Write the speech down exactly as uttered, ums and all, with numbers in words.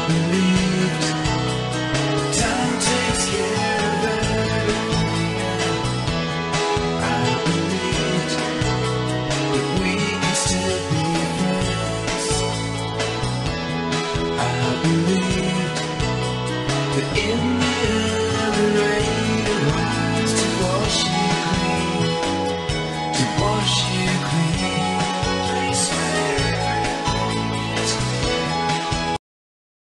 believed time takes care of everything. I believed that we can still be friends. I believed that in